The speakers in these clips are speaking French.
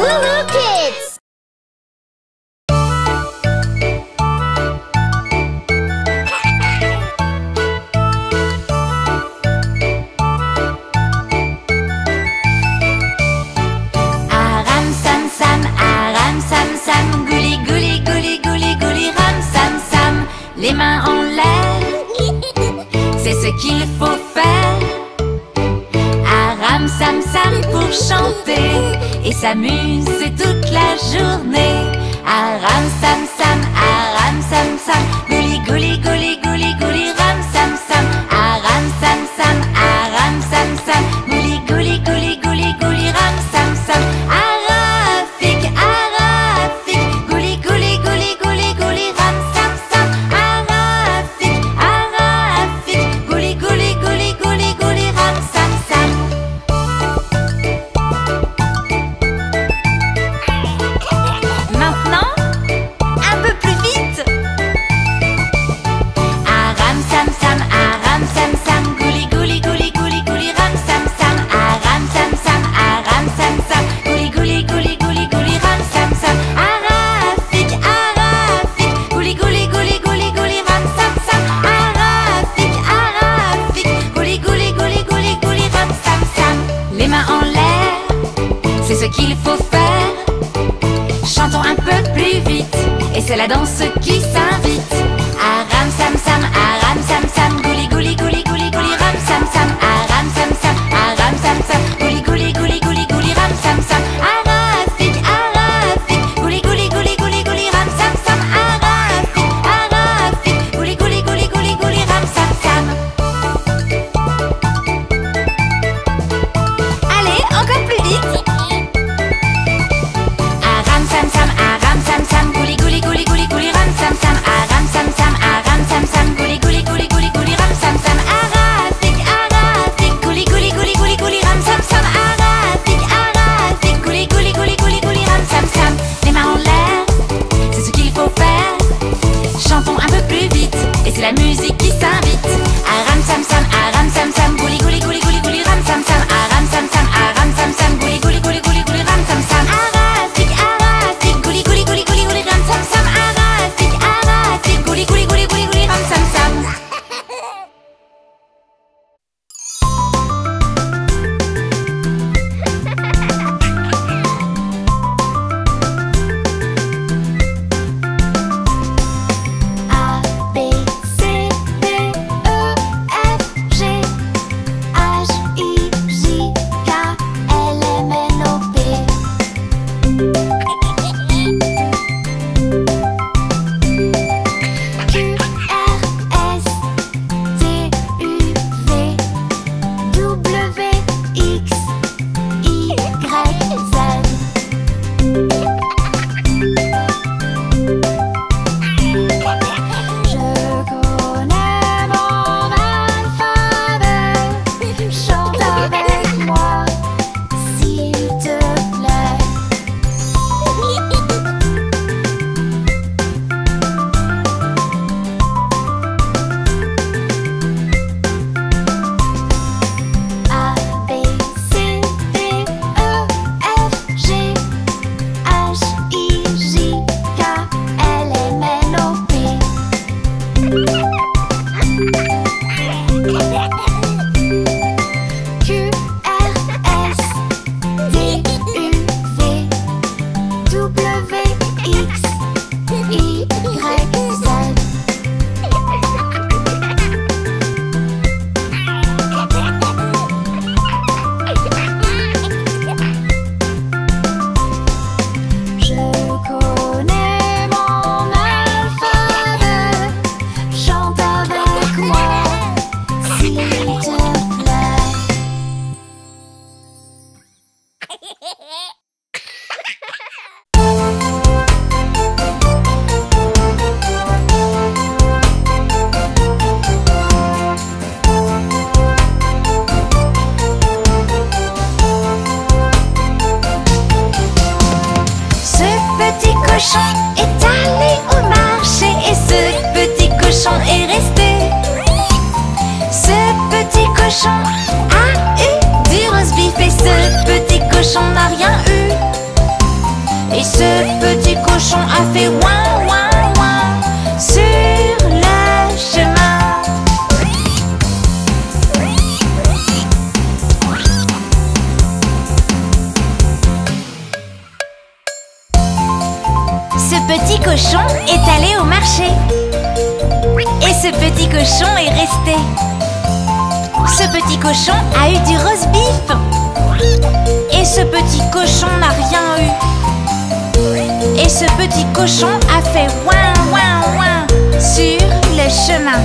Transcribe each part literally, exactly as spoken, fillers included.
Lulu Kids. Aram sam sam, aram sam sam, gouli gouli gouli gouli gouli ram sam sam. Les mains en l'air, c'est ce qu'il faut faire. Aram sam sam pour chanter et s'amuser toute la journée. Aram sam sam, aram sam sam, gouli gouli gouli gouli gouli ram sam sam. Aram sam sam, aram sam sam, gouli gouli gouli gouli gouli ram sam sam. Arafik, arafik, gouli gouli gouli gouli gouli ram sam sam. Arafik, arafik, gouli gouli gouli gouli gouli ram sam sam. Maintenant, un peu plus vite. Aram sam sam, aram sam sam, gouli gouli gouli gouli gouli ram sam sam. Aram sam sam, aram sam sam, gouli gouli gouli gouli gouli ram sam sam. Arafik, arafik, gouli gouli gouli gouli gouli ram sam sam. Arafik, arafik, gouli gouli gouli gouli gouli ram sam sam. Les mains en l'air, c'est ce qu'il faut faire. Chantons un peu plus vite, et c'est la danse qui s'invite. Aram sam sam, aram sam sam, gouli gouli gouli gouli gouli ram sam sam. Aram sam sam, aram sam sam, gouli gouli gouli gouli gouli ram sam sam. Arafik, arafik, gouli gouli gouli gouli gouli ram sam sam. Arafik, arafik, gouli gouli gouli gouli gouli ram sam sam. Allez, encore plus vite. Aram sam sam, aram sam sam, gouli gouli gouli gouli gouli ram sam sam. Aram sam sam, aram sam sam, gouli gouli gouli gouli gouli ram sam sam. Arafik, arafik, gouli gouli gouli gouli gouli ram sam sam. Arafik, arafik, gouli gouli gouli gouli gouli ram sam sam. Les mains en l'air, c'est ce qu'il faut faire. Chantons un peu plus vite, et c'est la musique qui s'invite. Aram sam sam, aram sam sam, gouli gouli gouli gouli gouli ram sam sam. Aram sam sam, aram sam sam, gouli gouli gouli gouli gouli ram sam sam. Arafik, arafik, gouli gouli gouli gouli gouli ram sam sam. Arafik, arafik, gouli gouli gouli gouli gouli ram sam sam. A, B, C, D, E, F, G, H, I, J, K, L, M, N, O, P. Q, R, S, T, U, V, W, X, Y, Z. Je connais mon alphabet, chante avec moi, s'il te plaît. A, B, C, D, E, F, G, H, I, J, K, L, M, N, O, P. Q, R, S, T, U, V, W, X, Y, Z. Je connais mon alphabet, chante avec moi, s'il te plaît. Ce petit cochon est allé au marché et ce petit cochon est resté. Ce petit cochon a eu du roast beef et ce petit cochon n'a rien eu. petit cochon est allé au marché. Et ce petit cochon est resté. Ce petit cochon a eu du roast beef. Et ce petit cochon n'a rien eu. Et ce petit cochon a fait ouin ouin ouin sur le chemin.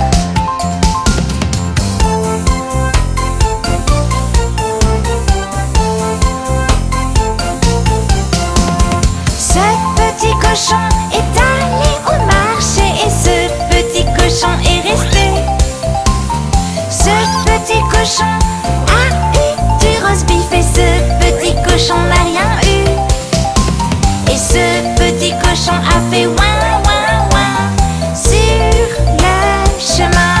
Ce petit cochon est allé au marché et ce petit cochon est resté. Ce petit cochon a eu du roast beef et ce petit cochon n'a rien eu. Et ce petit cochon a fait ouin ouin ouin sur le chemin.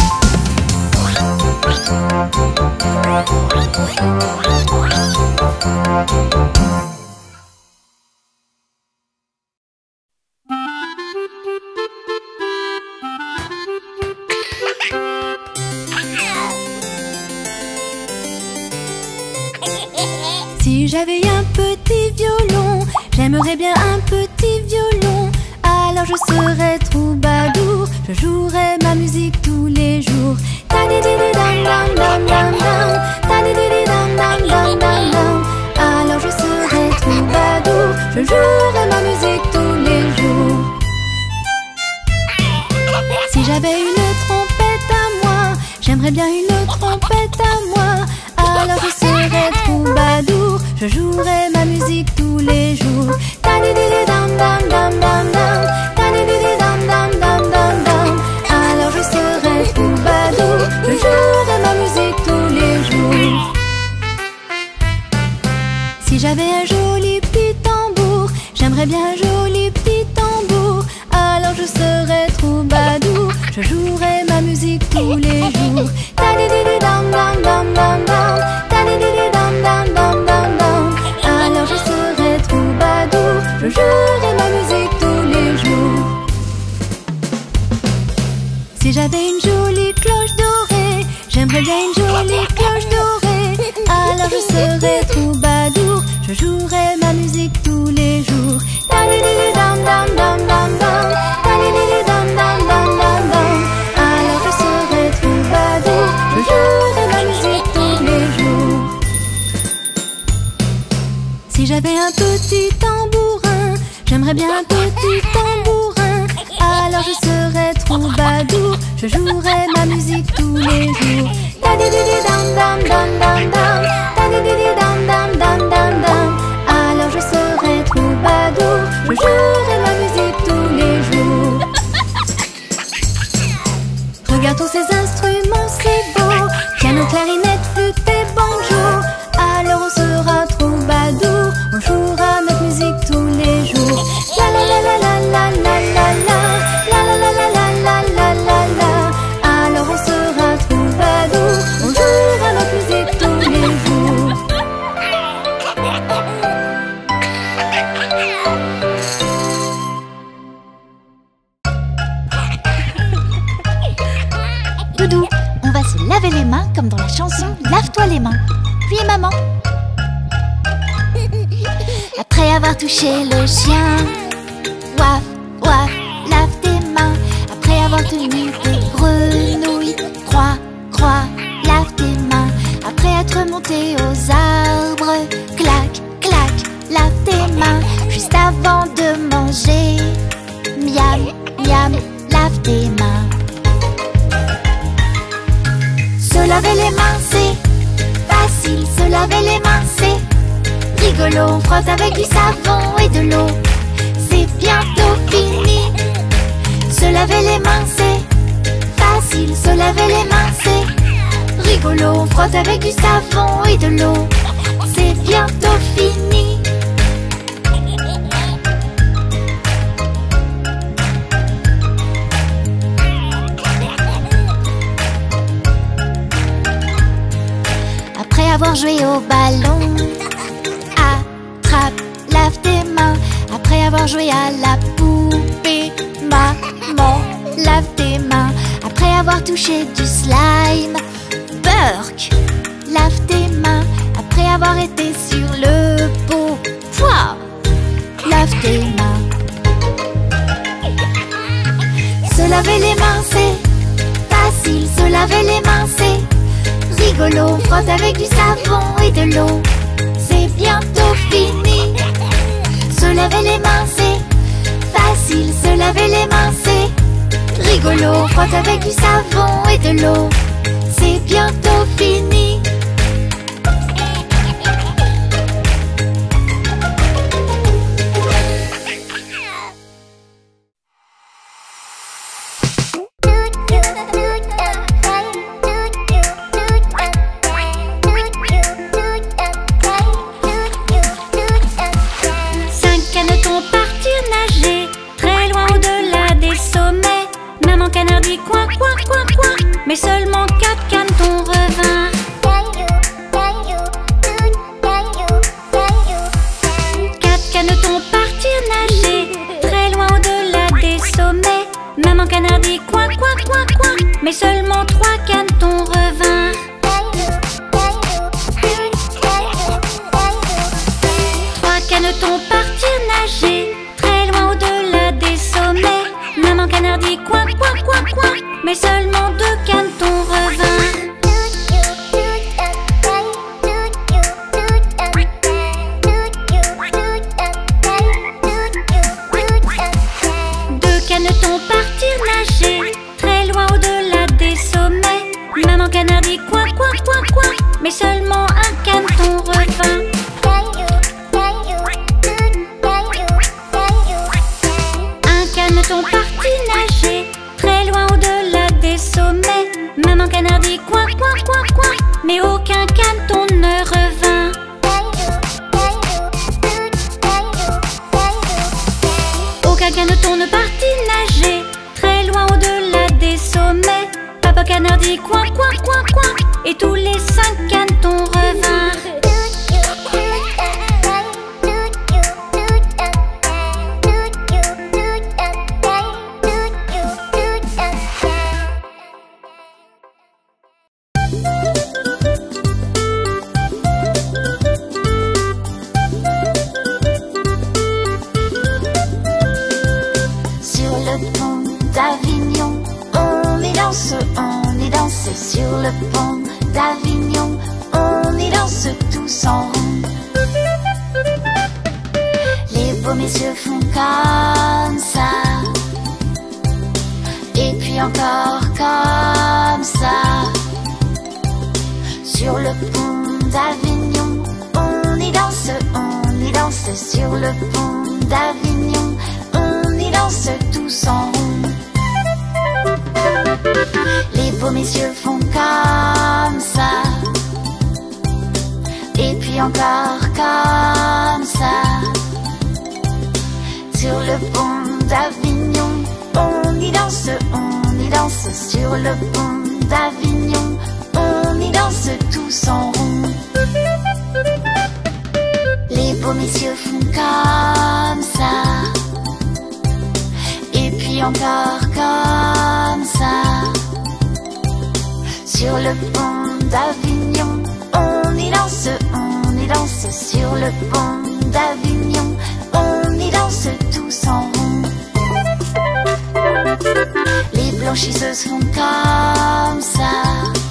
Si j'avais un petit violon, j'aimerais bien un petit violon. Alors je serais troubadour, je jouerais ma musique tous les jours. Alors je serais troubadour, je jouerais ma musique tous les jours. Si j'avais une trompette à moi, j'aimerais bien une trompette à moi. Alors je serais troubadour, je jouerai ma musique tous les jours. Alors je serai troubadour, je jouerai ma musique tous les jours. Si j'avais un joli petit tambour, j'aimerais bien un joli petit tambour. Alors je serai troubadour, je jouerai ma musique tous les jours. Alors je serai troubadour, je jouerai ma musique tous les jours. Si j'avais une jolie cloche dorée, j'aimerais bien une jolie cloche dorée. Alors je serai troubadour, je jouerai ma musique tous les jours. Alors je serai troubadour, je jouerai ma musique tous les jours. Si j'avais un petit tambourin, j'aimerais bien un petit tambourin. Alors je serai troubadour, je jouerai ma musique tous les jours. Alors je serai troubadour, je jouerai ma musique tous les jours. Regarde tous ces instruments, c'est beau. Piano, clarinette, flûte et banjo. Alors on sera troubadour, on jouera notre musique tous les jours. La la la la la la la la la la la la la la la la. Alors on sera troubadour, on jouera notre musique tous les jours. Doudou, on va se laver les mains comme dans la chanson Lave-toi les mains. Puis maman. Après avoir touché le chien, ouaf, ouaf, lave tes mains. Après avoir tenu des grenouilles, croix, croix, lave tes mains. Après être monté aux arbres, clac, clac, lave tes mains. Juste avant de manger, miam, miam, lave tes mains. Se laver les mains, c'est facile. Se laver les mains, c'est rigolo. On frotte avec du savon et de l'eau. C'est bientôt fini. Se laver les mains, c'est facile. Se laver les mains, c'est rigolo. On frotte avec du savon et de l'eau. C'est bientôt fini. Après avoir joué au ballon, attrape, lave tes mains. Après avoir joué à la poupée, maman, lave tes mains. Après avoir touché du slime, Burk, lave tes mains. Après avoir été sur le pot, pouah, lave tes mains. rigolo, frotte avec du savon et de l'eau. C'est bientôt fini. Se laver les mains c'est facile, se laver les mains c'est rigolo, frotte avec du savon et de l'eau. C'est bientôt fini. Mais seulement quatre canetons revinrent. Quatre canetons partirent nager très loin au-delà des sommets. Maman canard dit coin, coin, coin, coin. Mais seulement trois canetons revinrent. Trois canetons partirent nager très loin au-delà des sommets. Maman canard dit coin, coin, coin, coin. Mais seulement deux canetons revinrent. Deux canetons partirent nager très loin au-delà des sommets. Maman canard dit coin, coin, coin, coin. Mais seulement un caneton revint. Un caneton partit nager très loin au-delà des sommets. Maman canard dit coin, coin, coin, coin. Mais aucun caneton ne revint. Aucun caneton ne partit nager très loin au-delà des sommets. Papa canard dit coin, coin, coin, coin. Et tous les cinq canetons revinrent. On y danse sur le pont d'Avignon, on y danse tous en rond. Les beaux messieurs font comme ça, et puis encore comme ça. Sur le pont d'Avignon, on y danse, on y danse sur le pont d'Avignon, on y danse tous en rond. Les beaux messieurs font comme ça, et puis encore comme ça. Sur le pont d'Avignon, on y danse, on y danse sur le pont d'Avignon, on y danse tous en rond. Les beaux messieurs font comme ça, et puis encore comme ça. Sur le pont d'Avignon, on y danse, on y danse sur le pont d'Avignon, on y danse tous en rond. Les blanchisseuses font comme ça,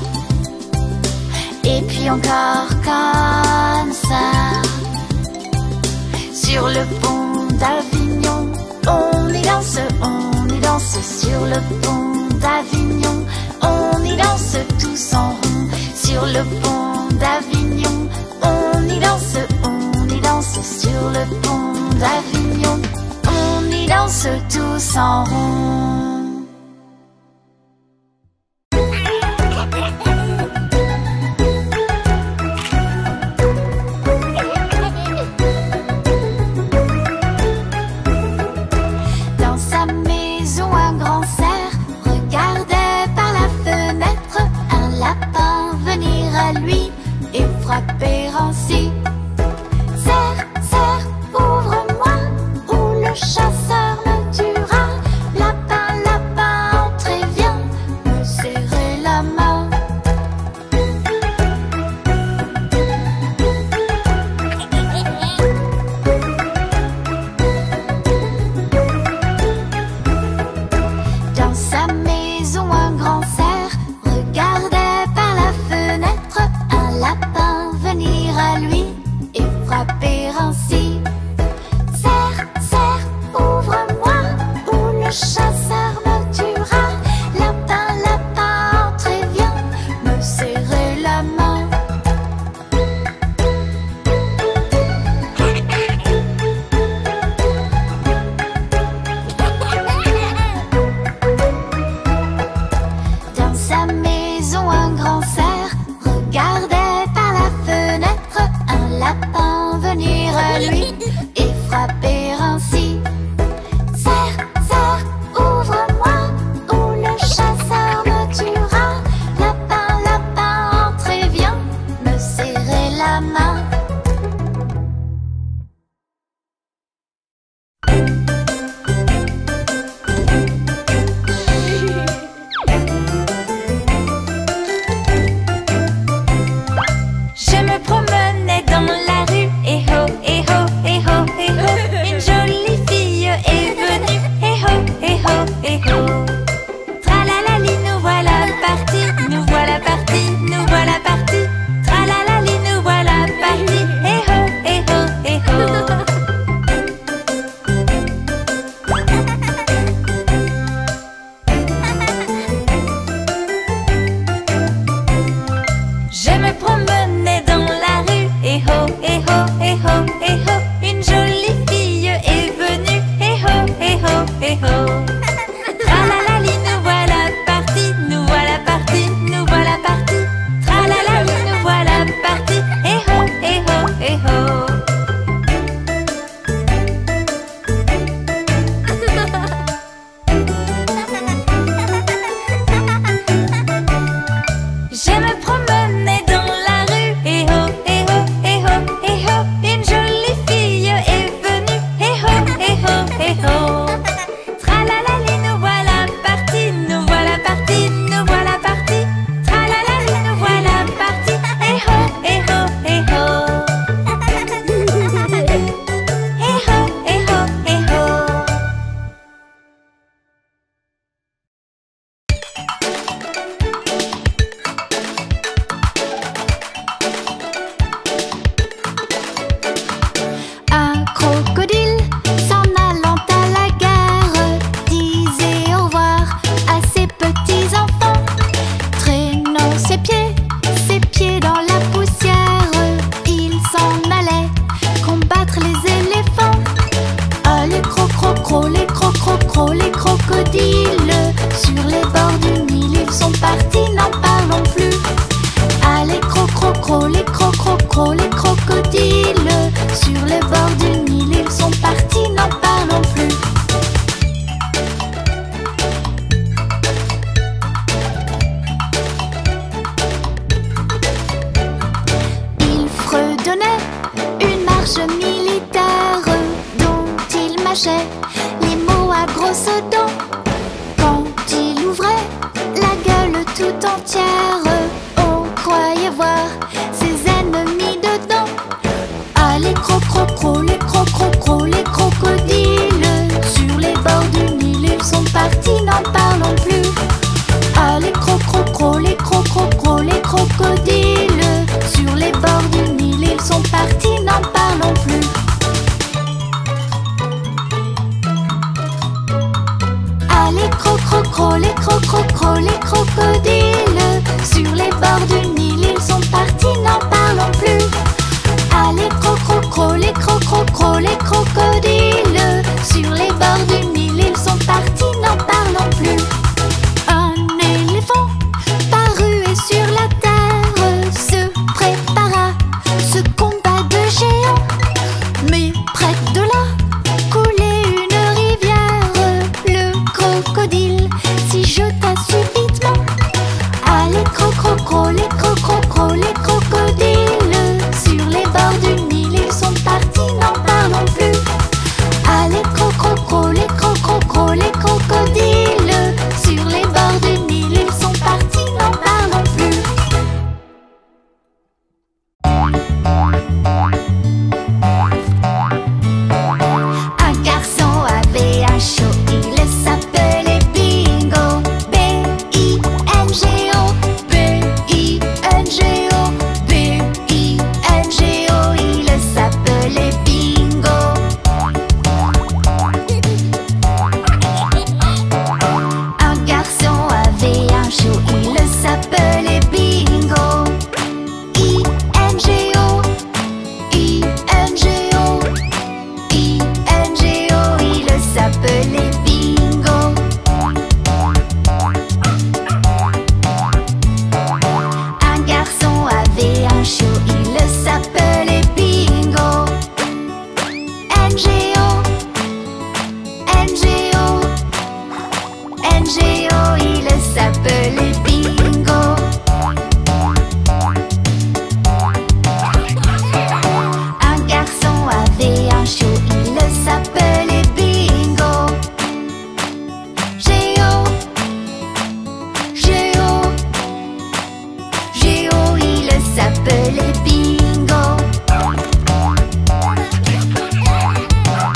et puis encore comme ça. Sur le pont d'Avignon, on y danse, on y danse sur le pont d'Avignon, on y danse tous en rond. Sur le pont d'Avignon, on y danse, on y danse sur le pont d'Avignon, on y danse tous en rond. frapper ainsi. Serre, serre, ouvre-moi, ou le chasseur me tuera. Lapin, lapin. Je me promenais dans la rue, et ho, et ho, et ho, et ho. Une jolie fille est venue, et ho, et ho, et ho. Tralalali, nous voilà partis, nous voilà partis, nous voilà partis. Tralalali, nous voilà partis, et ho, et ho, et ho. Je me promenais dans la rue, et ho, et ho, et ho, et ho. Une jolie fille est venue, et ho, et ho, et ho. Tralalali, nous voilà partis, nous voilà partis, nous voilà partis. Tralalali, nous voilà partis, et ho, et ho, et ho. Et ho, et ho, et ho. Un crocodile, s'en allant à la gare, disait au revoir à ses petits enfants. Traînant ses pieds, ses pieds dans la poussière, il s'en allait combattre les éléphants. Ah, les cro-cro-cro, les cro-cro-cro, les crocodiles, sur les bords du Nil, ils sont partis, n'en parlons plus. Ah, les cro-cro-cro, les cro-cro-cro, les crocodiles, sur les bords du Nil, ils sont partis, n'en parlons plus. Il fredonnait une marche militaire dont il mâchait les mots à grosses dents. Quand il ouvrait la gueule tout entière, on croyait voir ses ennemis dedans. Ah, les cro-cro-cro, les cro-cro-cro, les crocodiles, sur les bords du Nil, ils sont partis, n'en parlons plus. Ah, les cro-cro-cro, les cro-cro-cro, les crocodiles, sur les bords du Nil, ils sont partis, n'en parlons plus. Ah, les cro-cro-cro, les cro-cro-cro, les crocodiles, sur les bords du Nil, ils sont partis, n'en parlons plus. Ah, les cro-cro-cro, les cro-cro-cro, les crocodiles, sur les bords du Nil, ils sont partis, n'en parlons plus. Un éléphant parut et sur la terre se prépara ce combat de géants. Mais près de là coulait une rivière, le crocodile s'y jeta subitement. Ah, les cro-cro-cro, les cro-cro-cro, les crocodiles, sur les bords du Nil, ils sont partis, n'en parlons plus. Ah, les cro-cro-cro, les cro-cro-cro, les crocodiles, sur les bords du Nil, ils sont partis, n'en parlons plus. Un garçon avait un chat, il s'appelait Bingo. B I N G O, B I N G O, B I N G O, il s'appelait Bingo. Un garçon avait un chat, il s'appelait Bingo. I N G O, I N G O, I N G O, il s'appelait Bingo. Un garçon avait un chat, il s'appelait Bingo. N G O, N G O, N G O, il s'appelait Bingo. Un garçon avait un chat, il s'appelait Bingo. G O, G O, G O, il s'appelait Bingo.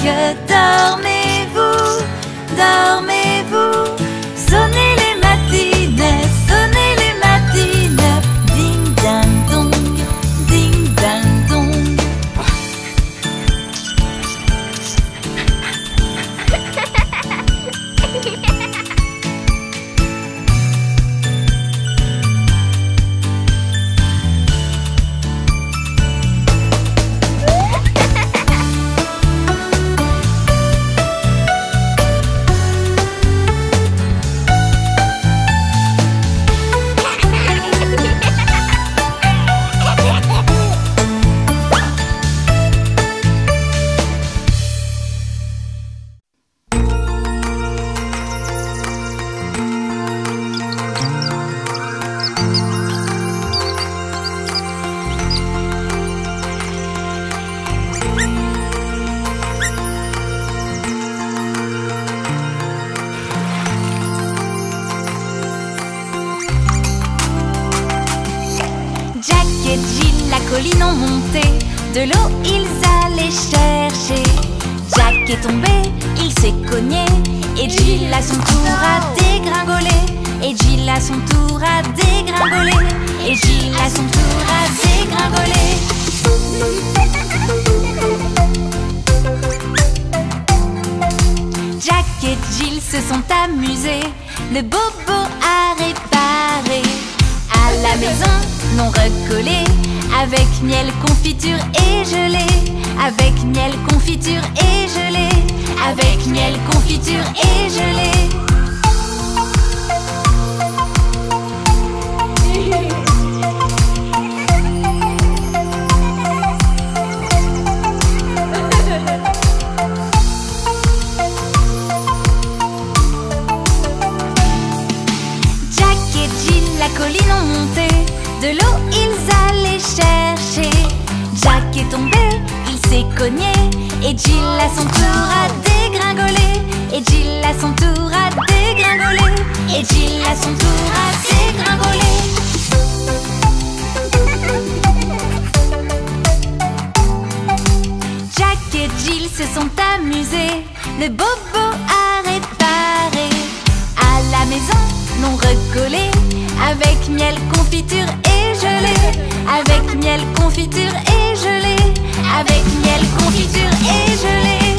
que dormez-vous, dormez-vous. Sonnez les matines, sonnez les matines. Ding ding dong, ding ding dong. Colline ont monté, de l'eau ils allaient chercher. Jack est tombé, il s'est cogné, et Jill à son tour a dégringolé. Et Jill à son tour a dégringolé. Et Jill à son tour a dégringolé. Jack et Jill se sont amusés, le bobo a réparé. À la maison, non recollé, avec miel, confiture et gelée. Avec miel, confiture et gelée. Avec miel, confiture et gelée. Jack et Jill la colline ont monté, de l'eau ils allaient chercher. Jack est tombé, il s'est cogné, et Jill à son tour a dégringolé. Et Jill à son tour a dégringolé. Et Jill à son tour a dégringolé. Jack et Jill se sont amusés, le bobo a réparé. À la maison, non recollé, avec miel, confiture et gelée. Avec miel, confiture et gelée. Avec miel, confiture et gelée.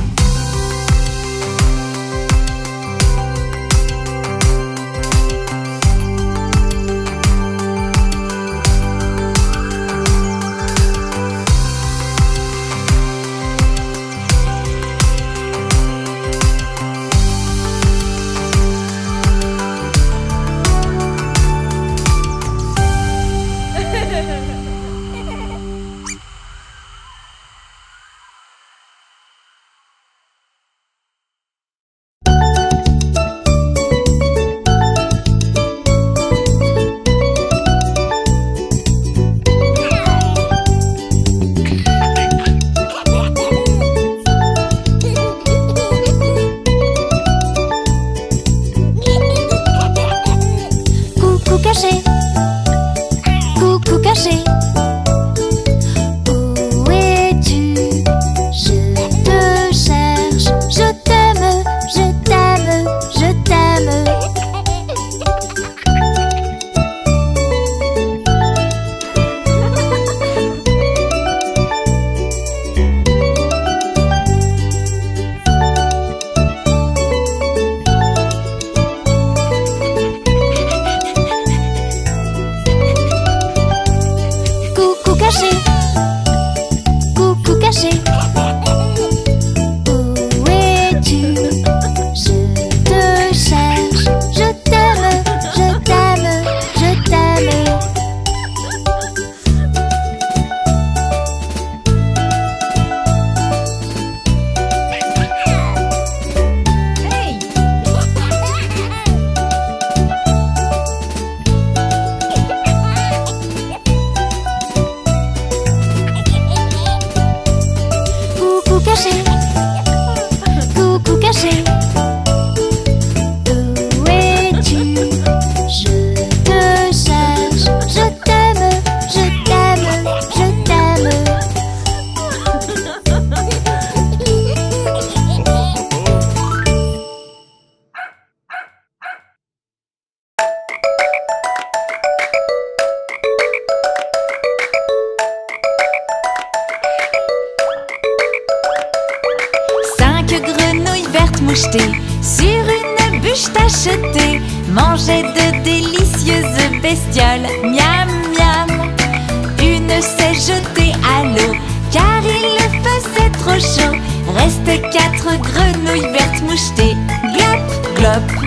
Coucou caché. Où es-tu? Je te cherche. Je t'aime, je t'aime, je t'aime. Coucou caché. Coucou caché. Où es-tu? Je te cherche. Je t'aime, je t'aime, je t'aime. Coucou caché. Coucou caché. Où es-tu? Je te cherche. Je t'aime, je t'aime, je t'aime. Cinq grenouilles vertes mouchetées sur une bûche tachetée mangeaient de délicieuses bestioles. Miam, miam. Une s'est jetée à l'eau car il faisait trop chaud. Restent quatre grenouilles vertes mouchetées. Glop, glop.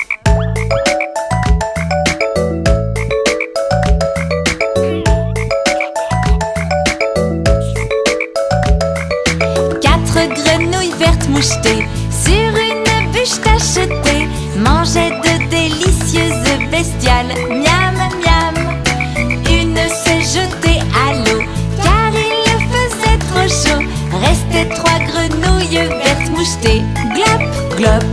Mouchetées sur une bûche tachetée mangeaient de délicieuses bestioles. Miam, miam. Une s'est jetée à l'eau car il faisait trop chaud. Restaient trois grenouilles vertes mouchetées. Glop, glop.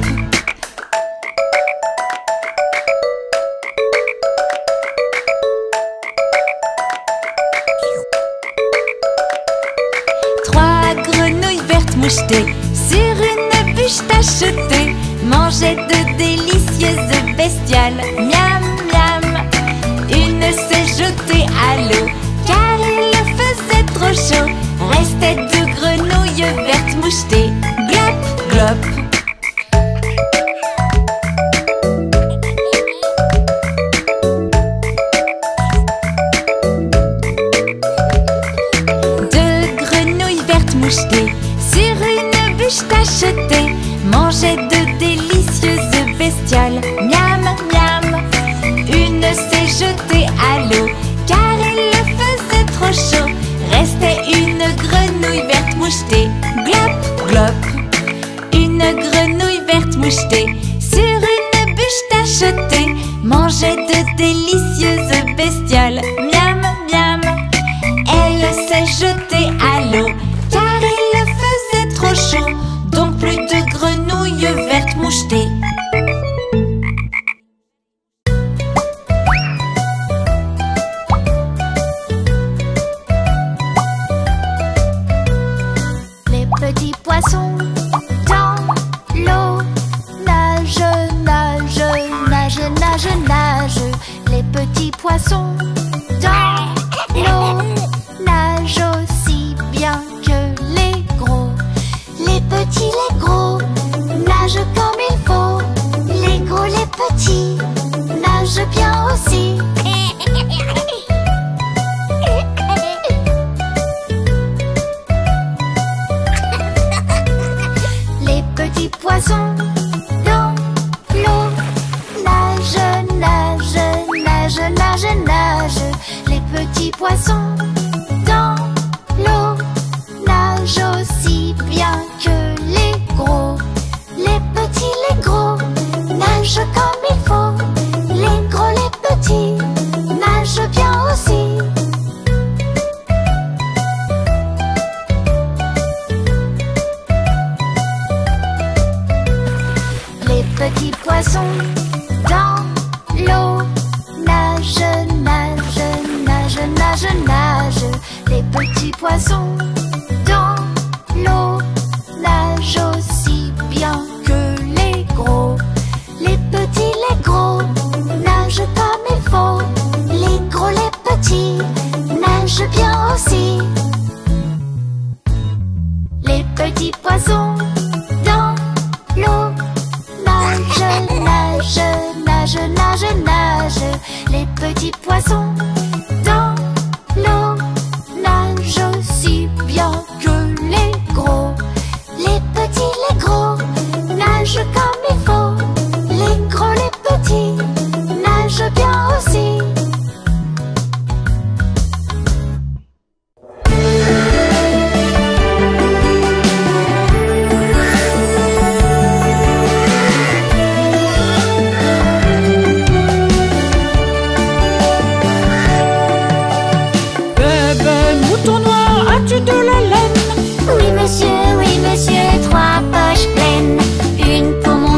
Trois grenouilles vertes mouchetées sur une bûche tachetée mangeaient de délicieuses bestioles. Miam, miam. Une s'est jetée à l'eau car il faisait trop chaud. Restaient deux grenouilles vertes mouchetées. Glop, glop. Deux grenouilles vertes mouchetées sur une bûche tachetée mangeait de délicieuses bestioles. Miam, miam. Une s'est jetée à l'eau car il faisait trop chaud. Restait une grenouille verte mouchetée. Glop, glop. Une grenouille verte mouchetée sur une bûche tachetée mangeait de délicieuses bestioles. Miam, miam. Elle s'est jetée à l'eau car il faisait trop chaud. Donc plus de grenouilles vertes mouchetées. Les petits poissons dans l'eau nagent, nagent, nagent, nagent, nagent. Les petits poissons dans l'eau nagent aussi bien que les gros. Les petits, les gros nagent comme il faut. Les gros, les petits nagent bien aussi. Les petits poissons dans l'eau nagent, nagent, nagent, nagent, nagent. Les petits poissons dans l'eau nagent aussi bien que les gros. Les petits, les gros nagent comme il faut. Les gros, les petits nagent bien aussi. Les petits poissons dans l'eau nagent, nagent, nagent, nagent, nagent. Les petits poissons dans l'eau nagent aussi bien que les gros. Les petits, les gros nagent comme il faut. Les gros, les petits nagent bien aussi. Les petits poissons dans l'eau nagent, nagent, nagent, nagent, nagent. Les petits poissons dans l'eau nagent aussi bien que les gros. Les petits, les gros nagent comme il faut. Les gros, les petits nagent bien aussi. Oui monsieur, oui monsieur, trois poches pleines. Une pour mon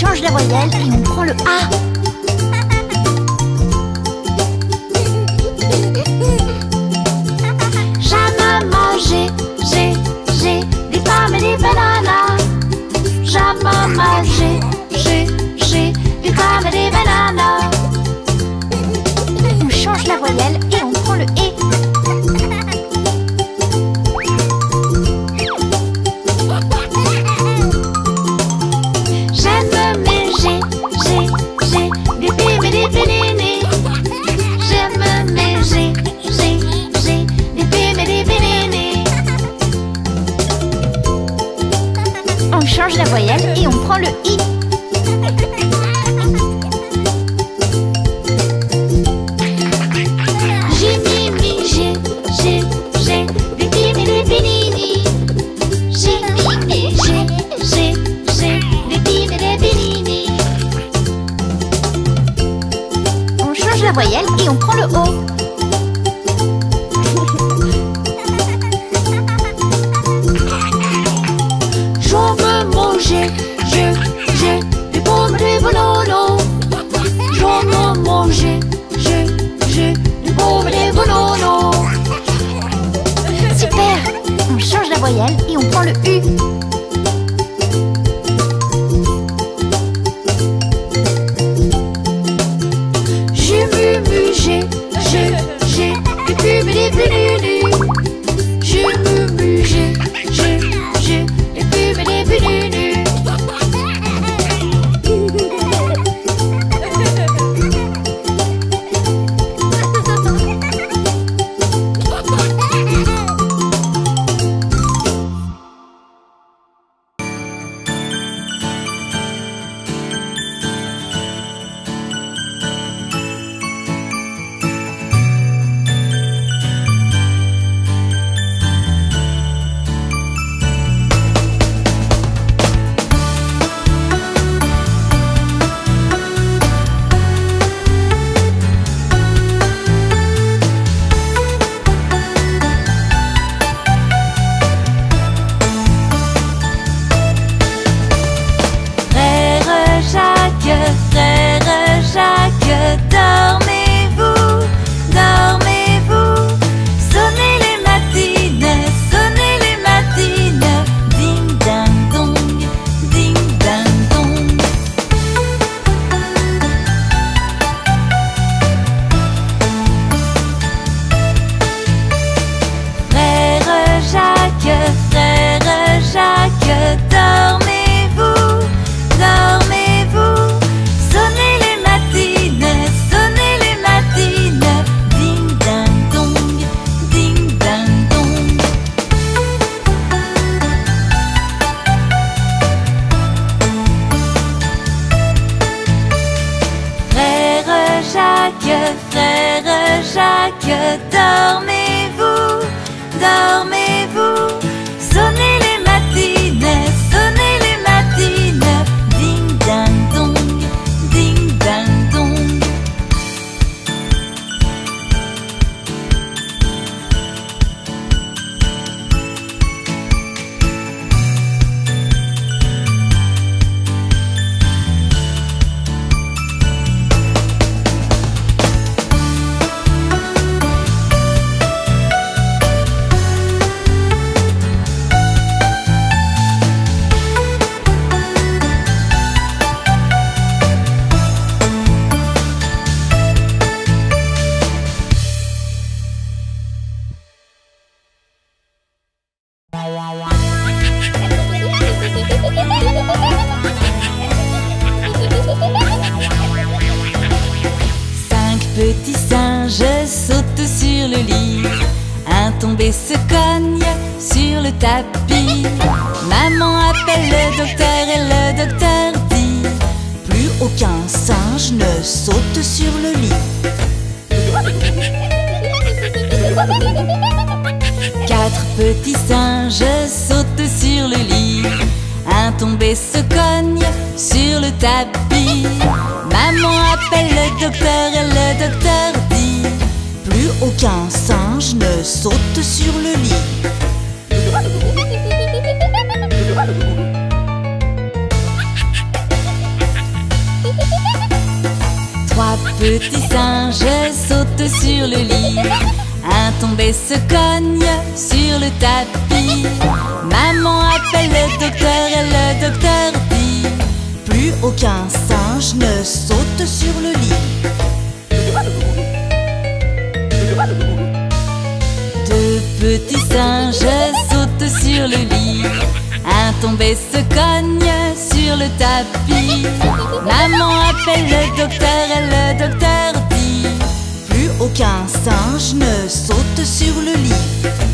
change la voyelle et on prend le A. J'aime manger, j'ai, j'ai des pommes et des bananes. J'aime manger, j'ai, j'ai des pommes et des bananes. On change la voyelle et on prend le E. J'aime mes j'ai, j'ai, j'ai des pommes et des bananes. J'aime mes j'ai, j'ai, j'ai des pommes et des bananes. On change la voyelle et on prend le I. J'ai mis, mis, j'ai, j'ai, j'ai des pommes et des bananes. J'ai mis, mis, j'ai, j'ai, j'ai des pommes et des bananes. On change la voyelle et on prend le O. J'aime manger, j'ai, j'ai des pommes et des bananes. J'aime manger, j'ai, j'ai des pommes et des bananes. Super! On change la voyelle et on prend le U. J'ai mu, mu, j'ai, j'ai, j'ai des pommes et des bananes. J'ai mu, mu, j'ai, j'ai, j'ai des pommes et des bananes. dormez-vous, dormez-vous. Sonnez les matines, sonnez les matines. Ding ding dong, ding ding dong. Petit singe saute sur le lit, un tombé se cogne sur le tapis. Maman appelle le docteur et le docteur dit: plus aucun singe ne saute sur le lit. Quatre petits singes sautent sur le lit, un tombé se cogne sur le tapis. Maman appelle le docteur et le docteur dit: plus aucun singe ne saute sur le lit. petit singe saute sur le lit. Un tombé se cogne sur le tapis. Maman appelle le docteur et le docteur dit: plus aucun singe ne saute sur le lit. Deux petits singes sautent sur le lit. Un tombé se cogne sur le tapis. Maman appelle le docteur et le docteur dit: plus aucun singe ne saute sur le lit.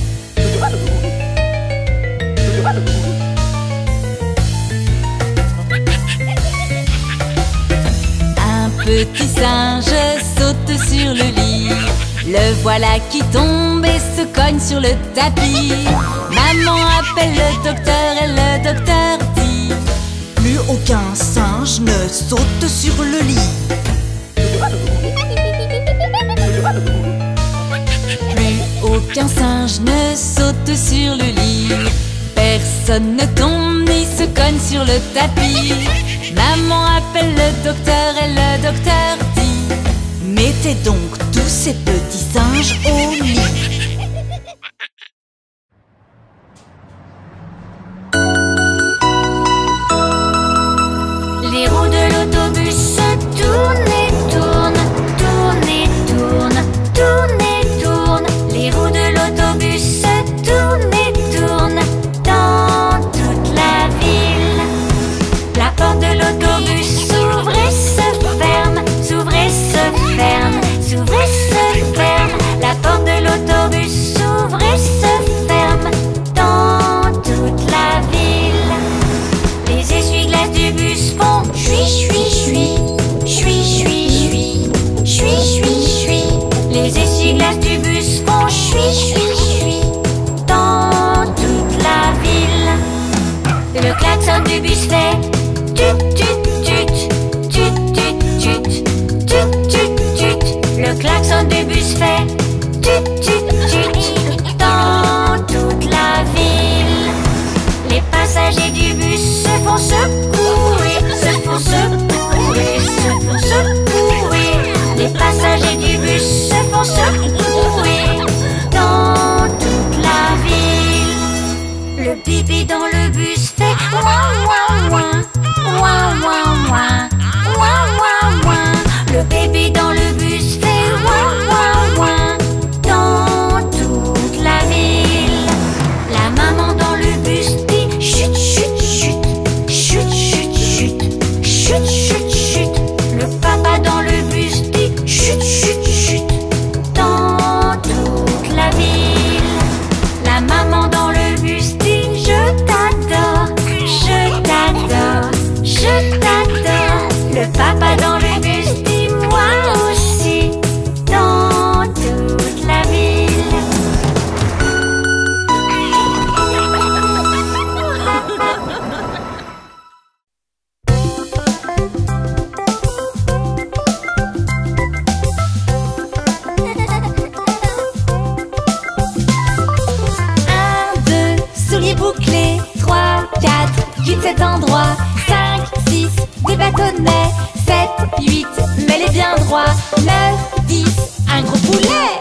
Un petit singe saute sur le lit. Le voilà qui tombe et se cogne sur le tapis. Maman appelle le docteur et le docteur dit: plus aucun singe ne saute sur le lit. Plus aucun singe ne saute sur le lit. Personne ne tombe ni se cogne sur le tapis. Maman appelle le docteur et le docteur dit: mettez donc tous ces petits singes au lit. Les roues de l'autobus tournent et tournent, tournent et tournent, tournent et tournent. Les roues de l'autobus tournent et tournent dans toute la ville. La porte de l'autobus s'ouvre et se ferme, s'ouvre et se ferme, s'ouvre et se ferme. La porte de l'autobus s'ouvre et se ferme dans toute la ville. Les essuie-glaces du bus font chui chui chui, chui chui chui, chui chui chui. Les essuie-glaces du bus font chui chui chui dans toute la ville. Le klaxon du bus fait tut tut tut, tut tut tut, tut tut tut. Le klaxon du bus fait tut tut tut dans toute la ville. Les passagers du bus se font secouer, se font secouer, se font secouer. Les passagers du bus se font secouer dans toute la ville. Le pipi dans le bus fait ouin ouin ouin, ouin ouin ouin, ouin ouin ouin. Le bébé dans le bus fait ouin ouin ouin dans toute la ville. La maman dans le bus dit chut chut chut, chut chut chut, chut chut chut. Le papa dans le bus dit chut chut chut dans toute la ville. La maman dans le bus dit je t'adore, je t'adore, je t'adore. Le papa dans le bus dit moi aussi dans toute la ville. Un, deux, souliers bouclés. Trois, quatre, cul-de-sept endroits. Cinq, six, des bâtonnets. Sept, huit, mets-les bien droits. Neuf, dix, un gros poulet.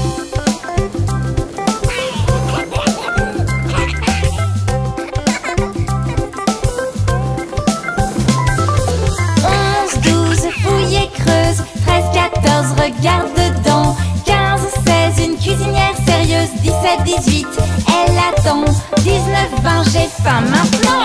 Onze, douze, fouille et creuse. Treize, quatorze, regarde dedans. Quinze, seize, une cuisinière sérieuse. Dix-sept, dix-huit, elle attend. Dix-neuf, vingt, j'ai faim maintenant.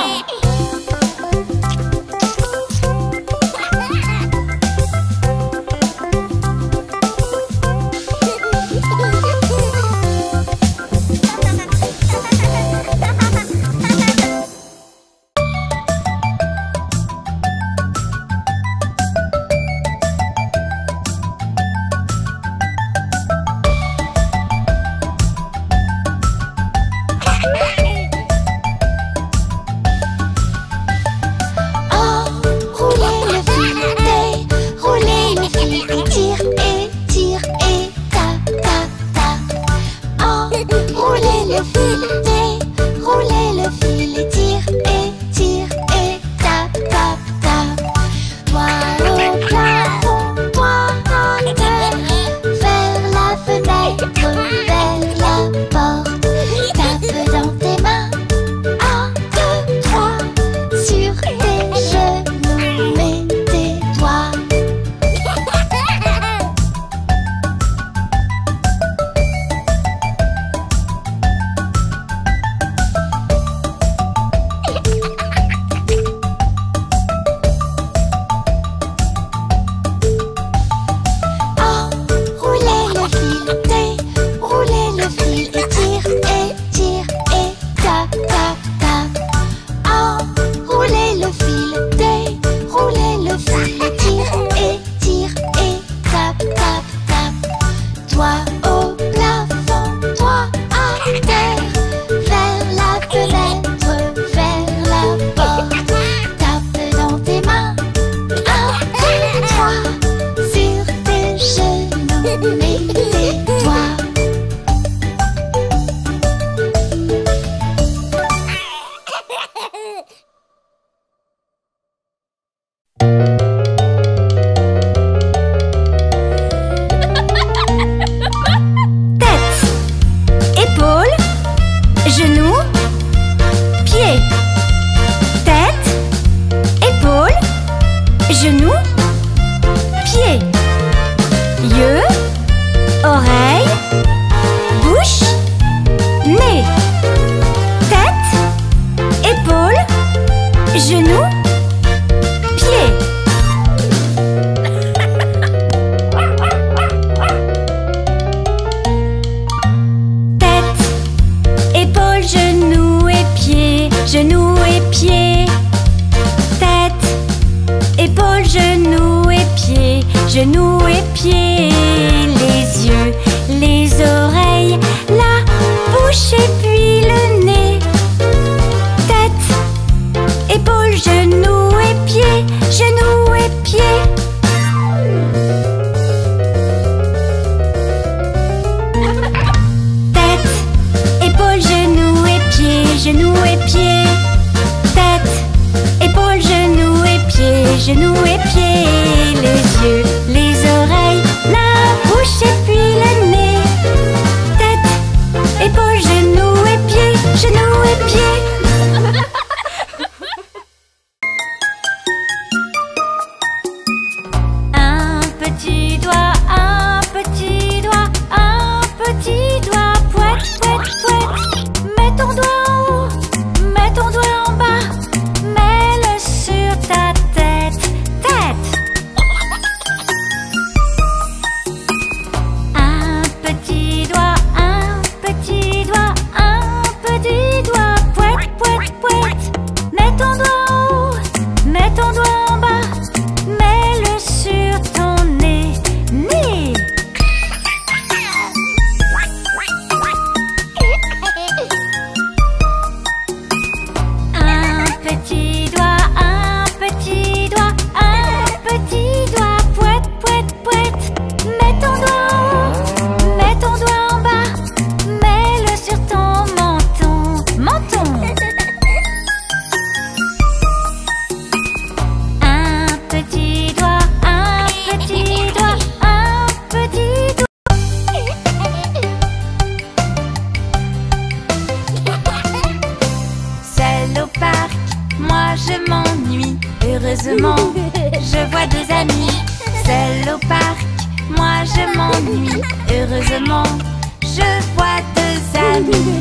Toile au plafond, toile genoux et pieds, les yeux, les oreilles, la bouche et puis le nez. Tête, épaules, genoux et pieds, genoux et pieds. Tête, épaules, genoux et pieds, genoux et pieds. Tête, épaules, genoux et pieds, genoux et pieds. Les yeux, les oreilles, la bouche et puis le nez. Tête, épaules, genoux et pieds, genoux et pieds. Un petit doigt, un petit doigt, un petit doigt, poète, poète, poète. Mets ton doigt en haut, mets ton doigt en bas, mets-le sur ta tête, tête. Un petit doigt, un petit doigt, un petit doigt, poète, poète, poète. Mets ton doigt en haut, mets ton doigt en bas, mets-le sur ton nez, nez. Un petit doigt, un petit doigt, un petit doigt, poète, poète, poète. Mets ton doigt en haut, mets ton doigt en bas, mets-le sur ton menton, menton. Un petit doigt, un petit doigt, un petit doigt. Seul au parc, moi je m'ennuie. Heureusement, je vois des amis. Seul au parc, moi je m'ennuie. Heureusement, je vois deux amis.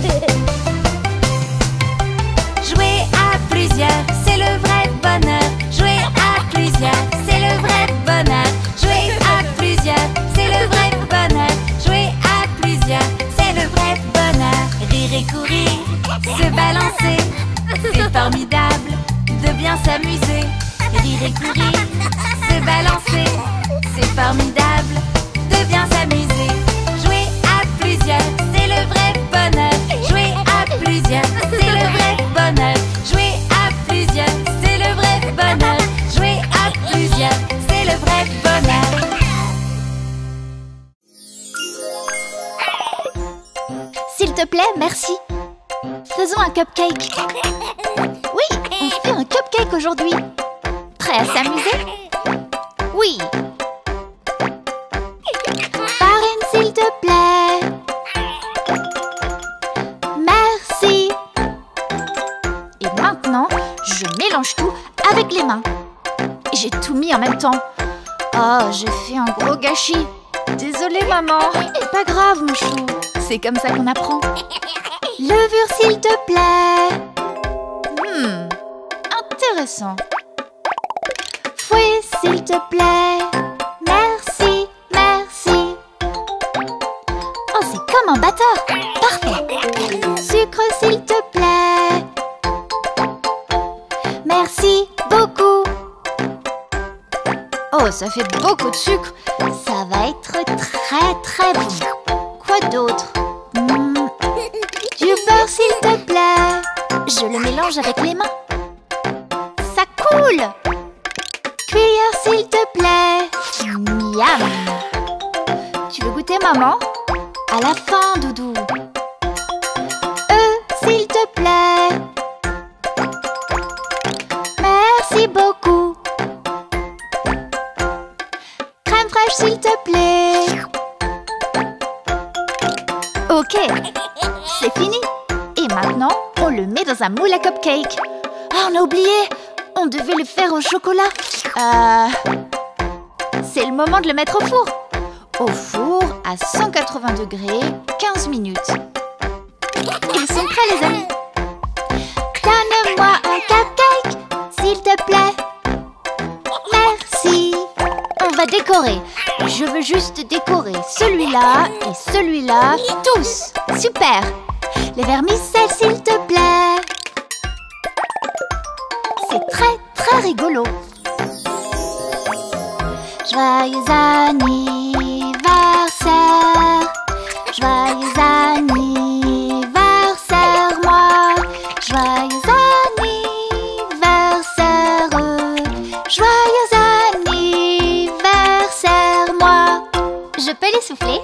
Jouer à plusieurs, c'est le vrai bonheur. Jouer à plusieurs, c'est le vrai bonheur. Jouer à plusieurs, c'est le vrai bonheur. Jouer à plusieurs, c'est le vrai bonheur. Rire et courir, se balancer, c'est formidable de bien s'amuser. Rire et courir, se balancer, c'est formidable de bien s'amuser. Jouer à plusieurs, c'est le vrai bonheur. Jouer à plusieurs, c'est le vrai bonheur. Jouer à plusieurs, c'est le vrai bonheur. Jouer à plusieurs, c'est le vrai bonheur. S'il te plaît, merci. Faisons un cupcake. Oui, on fait un cupcake aujourd'hui. Prêt à s'amuser? Oui. Farine, s'il te plaît. Merci. Et maintenant, je mélange tout avec les mains. Et j'ai tout mis en même temps. Oh, j'ai fait un gros gâchis. Désolée, maman. Pas grave, mon chou. C'est comme ça qu'on apprend. Levure, s'il te plaît. Hmm, intéressant. Fouet, s'il te plaît. Merci, merci. Oh, c'est comme un batteur. Parfait. Sucre, s'il te plaît. Merci beaucoup. Oh, ça fait beaucoup de sucre. Ça va être très très bon. Quoi d'autre? Hmm, Du beurre, s'il te plaît. Je le mélange avec les mains. Ça coule. Cuillère, s'il te plaît. Miam. Tu veux goûter, maman? À la fin, doudou. Œuf, s'il te plaît. Merci beaucoup. Crème fraîche, s'il te plaît. Ok, c'est fini. Et maintenant, on le met dans un moule à cupcake. Ah, on a oublié. On devait le faire au chocolat. Euh... C'est le moment de le mettre au four. Au four à cent quatre-vingts degrés, quinze minutes. Ils sont prêts, les amis. Donne-moi un cupcake, s'il te plaît. Merci. On va décorer. Je veux juste décorer celui-là et celui-là, tous. Super. Les vermicelles, s'il te plaît. C'est très, très rigolo. Je Joyeux anniversaire, joyeux anniversaire moi, joyeux anniversaire, joyeux anniversaire moi. Je peux les souffler?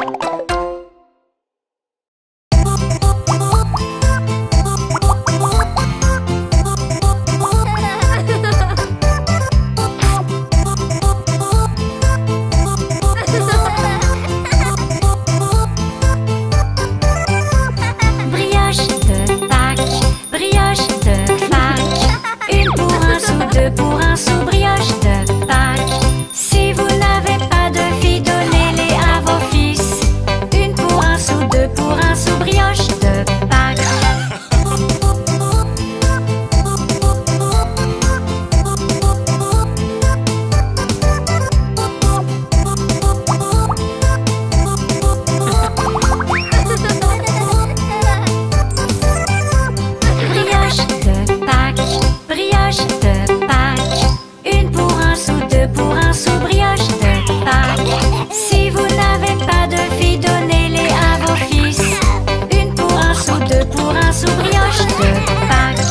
Pour un sou, brioche de Pâques. Si vous n'avez pas de filles, donnez-les à vos fils. Une pour un sou, deux pour un sou, brioche de Pâques. Brioche de Pâques, brioche de pour un sou, brioche de Pâques. Si vous n'avez pas de filles, donnez-les à vos fils. Une pour un sou, deux pour un sou, brioche de Pâques.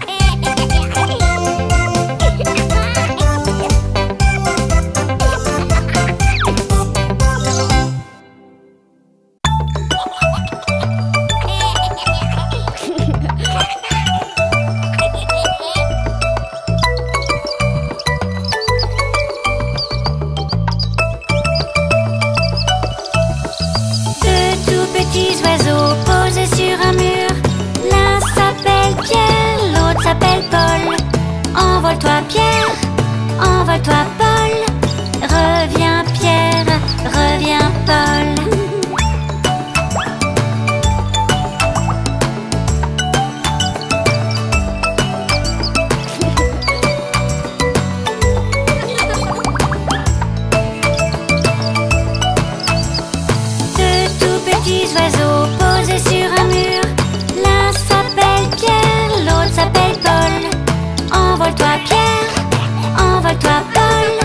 Envole-toi Pierre, envole-toi Paul. Reviens Pierre, reviens Paul. Deux tout petits oiseaux posés sur un mur. L'un s'appelle Pierre, l'autre s'appelle Paul. Envole-toi Pierre, envole-toi Paul.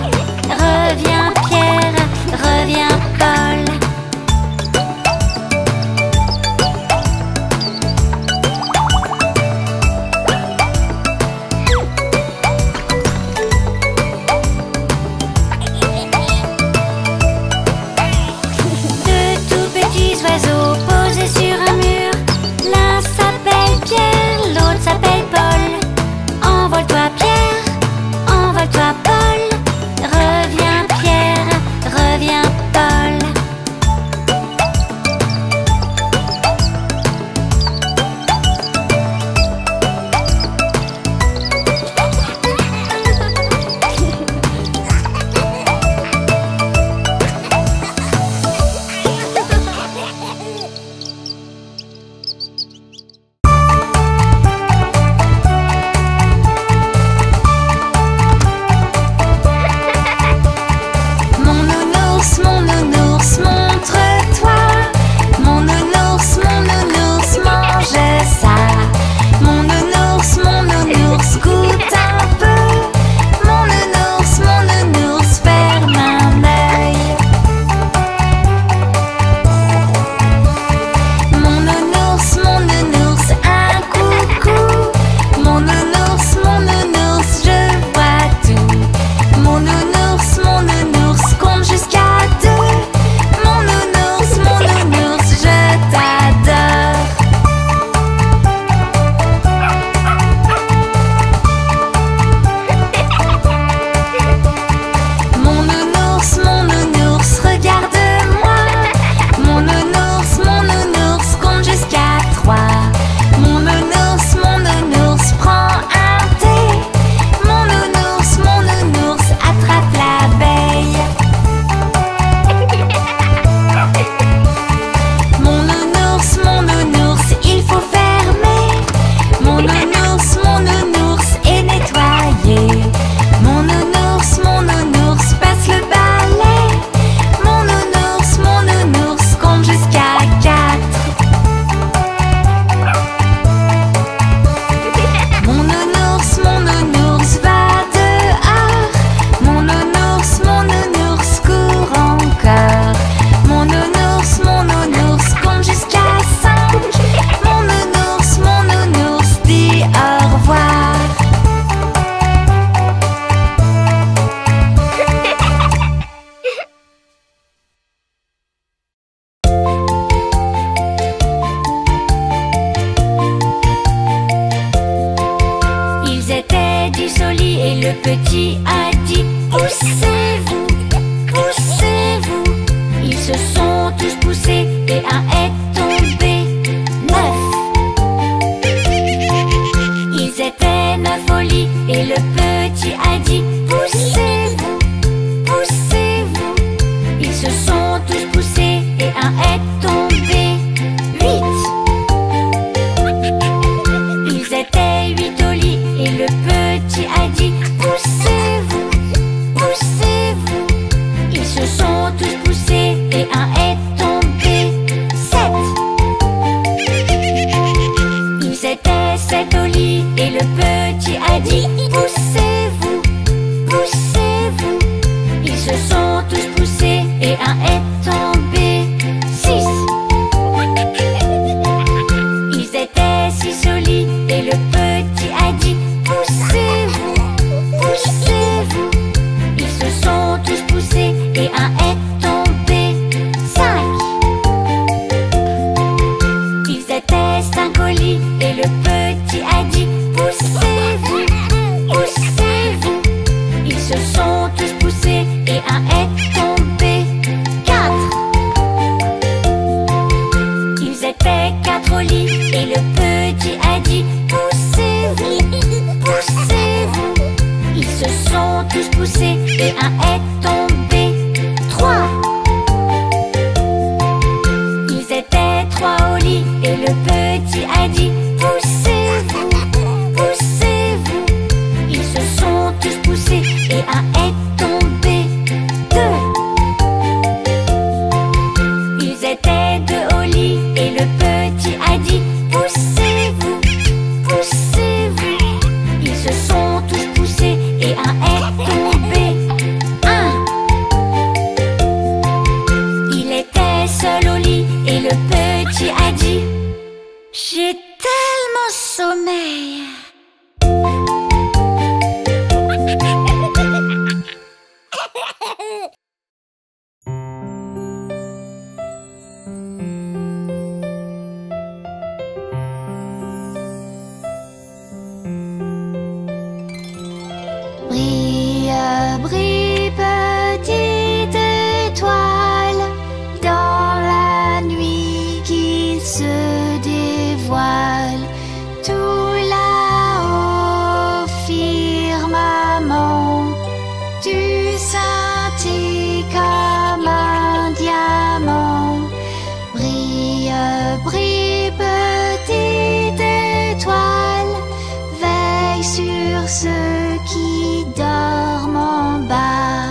le petit a dit poussez-vous, poussez-vous. Ils se sont tous poussés et un est tombé. Neuf. Ils étaient neuf au lit et le petit a dit poussez-vous, poussez-vous. Ils se sont tous poussés et un est tombé. Huit. Ils étaient huit au lit et le petit a dit poussez-vous, poussez-vous. Ils se sont tous poussés et un est tombé. Sept. Ils étaient sept au lit et le petit a dit poussez-vous, poussez-vous. Ils se sont tous poussés et un est tombé. Six. Ils étaient six au lit et le petit a dit poussez-vous, poussez-vous. Ils se sont tous poussés et un est tombé. Cinq. Ils étaient cinq au lit et le petit a dit poussez-vous, poussez-vous. Ils se sont tous poussés et un est tombé. Quatre. Ils étaient quatre au lit et le petit a dit poussez-vous, poussez-vous. Ils se sont tous poussés et un est tombé. Trois. Ils étaient trois au lit et le petit a dit poussez-vous, poussez-vous. Ils se sont tous poussés et un est tombé. Deux. Ils étaient deux au lit et le petit a dit poussez-vous, poussez-vous. Ils se sont tous poussés et un est tombé. Un. Il était seul au lit et le petit a dit j'ai tellement sommeil. Brille, brille, petite étoile, dans la nuit qui se dévoile. Tout là-haut, firmament, tu scintilles comme un diamant. Brille, brille, petite étoile, veille sur ceux qui dorment en bas.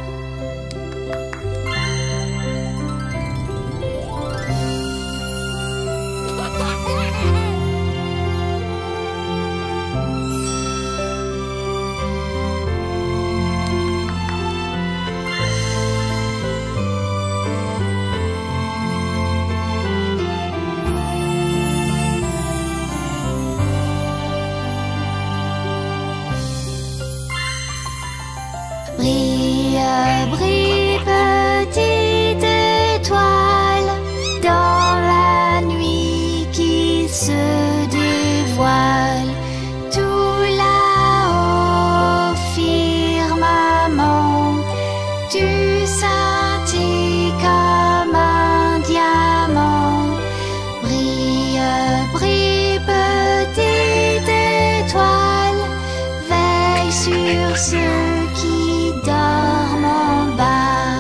Brille, brille, petite étoile, dans la nuit qui se dévoile. Tout là-haut, firmament, tu scintilles comme un diamant. Brille, brille, petite étoile, veille sur ceux qui dorment en bas.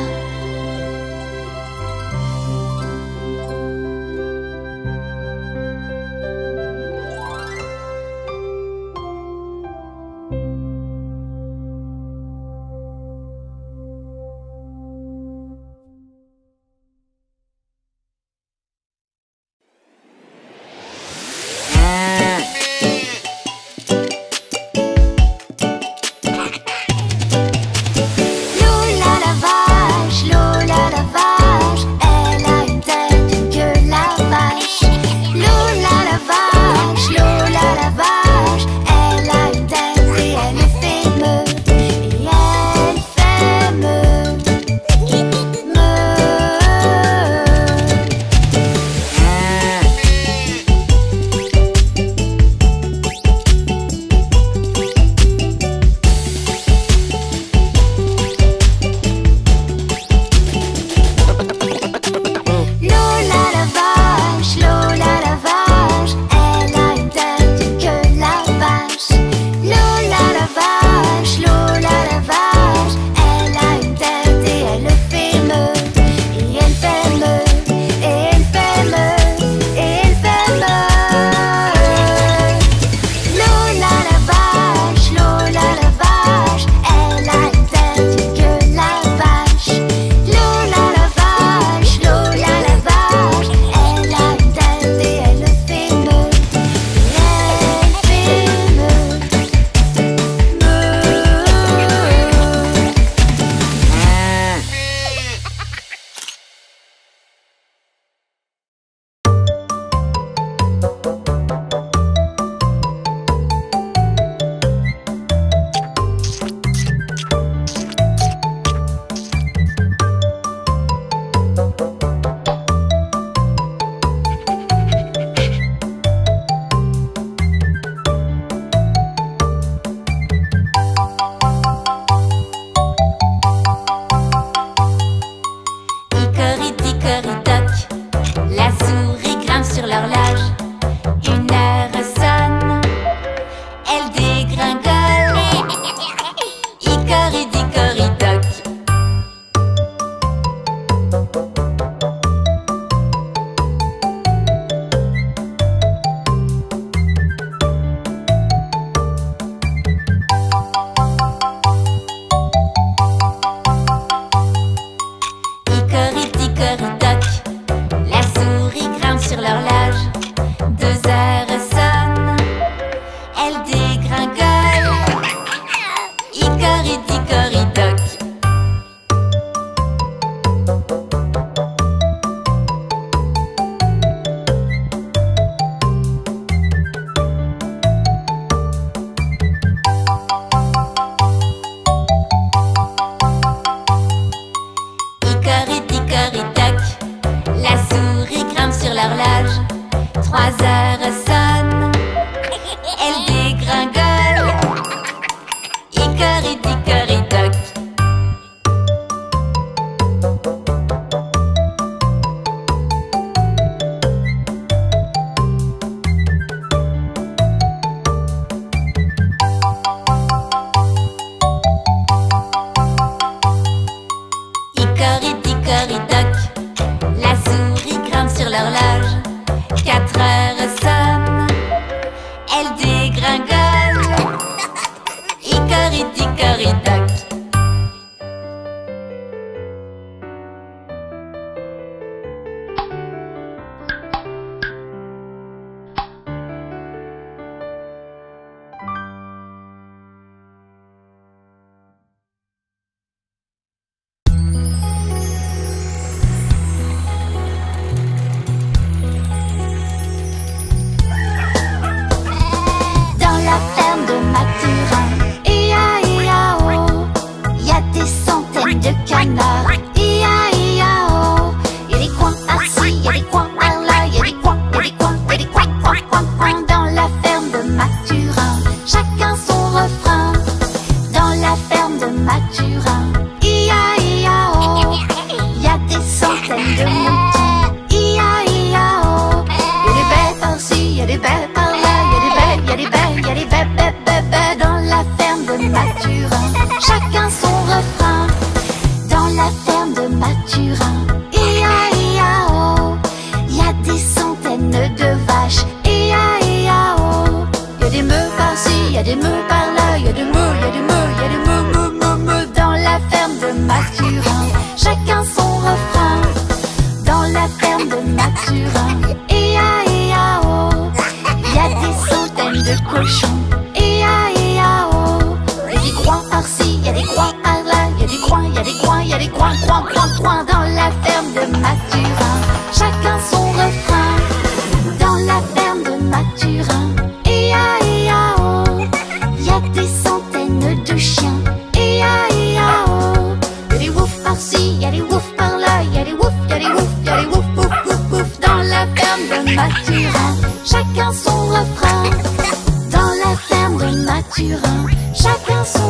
de cochons. Et a et a oh, il y a des coins par-ci, il y a des coins par-là, il y a des coins, il y a des coins, il y a des coins, coins, coins, coins dans la ferme de Mathurin. Chacun son refrain dans la ferme de Mathurin. Et a et a oh, il y a des centaines de chiens. Et a et a oh, il y a des woufs par-ci, il y a des woufs par-là, il y a des woufs, il y a des woufs, il y a des woufs, wouf, wouf, wouf dans la ferme de Mathurin. Chacun son refrain dans la ferme de Mathurin. Chacun son